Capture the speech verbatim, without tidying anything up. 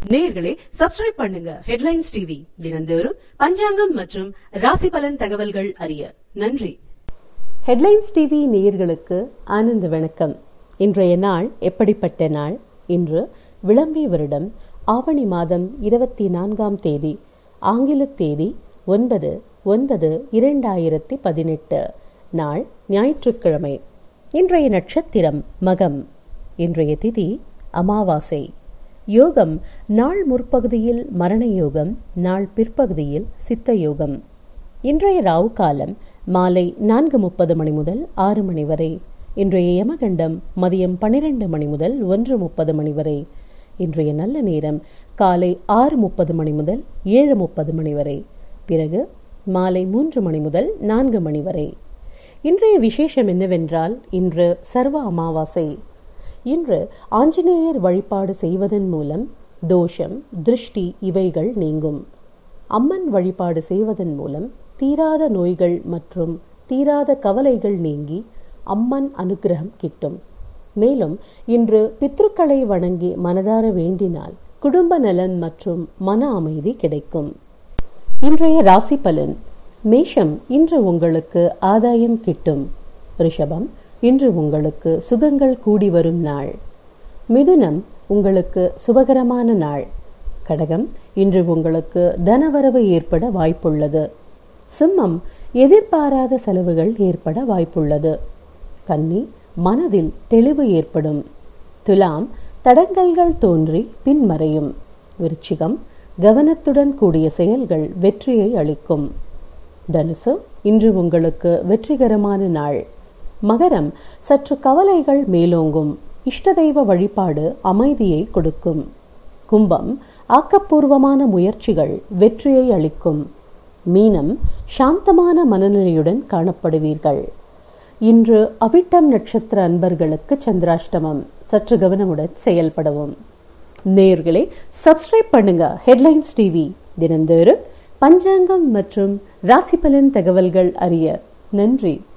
நேயர்களே, சப்ஸ்கிரைப் பண்ணுங்க headlines TV. தினந்தோறும் பஞ்சாங்கம் மற்றும் ராசி பலன் தகவல்கள் அறிய. நன்றி. ஹெட்லைன்ஸ் டிவி நேயர்களுக்கு ஆனந்த வணக்கம். இன்றைய நாள் எப்படிப்பட்ட நாள்? இன்று விளம்பி வருடம் ஆவணி மாதம் இருபத்தி நான்காம் தேதி, ஆங்கில தேதி ஒன்பது ஒன்பது இரண்டாயிரத்தி பதினெட்டு. நாள் ஞாயிற்றுக்கிழமை. இன்றைய நட்சத்திரம் மகம். இன்றைய திதி அமாவாசை. யோகம் நாள் முற்பகுதியில் மரண யோகம், நாள் பிற்பகுதியில் சித்த யோகம். இன்றைய ராவு காலம் மாலை நான்கு முப்பது மணி முதல் ஆறு மணி வரை. இன்றைய யமகண்டம் மதியம் பன்னிரண்டு மணி முதல் ஒன்று முப்பது மணி வரை. இன்றைய நல்ல நேரம் காலை ஆறு முப்பது மணி முதல் ஏழு முப்பது மணி வரை. பிறகு மாலை மூன்று மணி முதல் நான்கு மணி வரை. இன்றைய விசேஷம் என்னவென்றால், இன்று சர்வ அமாவாசை. இன்று ஆஞ்சநேயர் வழிபாடு செய்வதன் மூலம் தோஷம், திருஷ்டி இவைகள் நீங்கும். அம்மன் வழிபாடு செய்வதன் மூலம் தீராத நோய்கள் மற்றும் தீராத கவலைகள் நீங்கி அம்மன் அனுகிரகம் கிட்டும். மேலும் இன்று பித்ருக்களை வணங்கி மனதார வேண்டினால் குடும்ப நலன் மற்றும் மன அமைதி கிடைக்கும். இன்றைய ராசி பலன். மேஷம், இன்று உங்களுக்கு ஆதாயம் கிட்டும். ரிஷபம், இன்று உங்களுக்கு சுகங்கள் கூடி வரும் நாள். மிதுனம், உங்களுக்கு சுபகரமான நாள். கடகம், இன்று உங்களுக்கு தனவரவு ஏற்பட வாய்ப்புள்ளது. சிம்மம், எதிர்பாராத செலவுகள் ஏற்பட வாய்ப்புள்ளது. கன்னி, மனதில் தெளிவு ஏற்படும். துலாம், தடங்கல்கள் தோன்றி பின்மறையும். விருச்சிகம், கவனத்துடன் கூடிய செயல்கள் வெற்றியை அளிக்கும். தனுசு, இன்று உங்களுக்கு வெற்றிகரமான நாள். மகரம், சற்று கவலைகள் மேலோங்கும். இஷ்ட தெய்வ வழிபாடு அமைதியை கொடுக்கும். கும்பம், ஆக்கப்பூர்வமான முயற்சிகள் வெற்றியை அளிக்கும். மீனம், சாந்தமான மனநிலையுடன் காணப்படுவீர்கள். இன்று அவிட்டம் நட்சத்திர அன்பர்களுக்கு சந்திராஷ்டமம். சற்று கவனமுடன் செயல்படவும். நேயர்களே, சப்ஸ்கிரைப் பண்ணுங்க ஹெட்லைன்ஸ் டிவி. தினந்தோறும் பஞ்சாங்கம் மற்றும் ராசி பலன் தகவல்கள் அறிய. நன்றி.